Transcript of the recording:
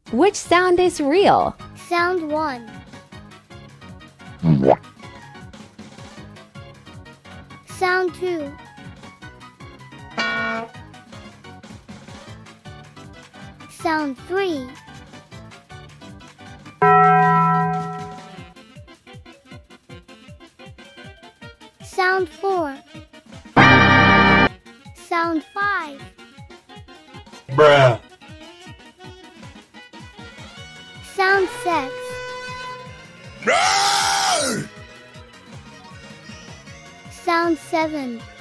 Which sound is real? Sound 1. Sound 2. Sound 3. Sound 4. Sound 5. Bruh. Sound 6. No! Sound 7.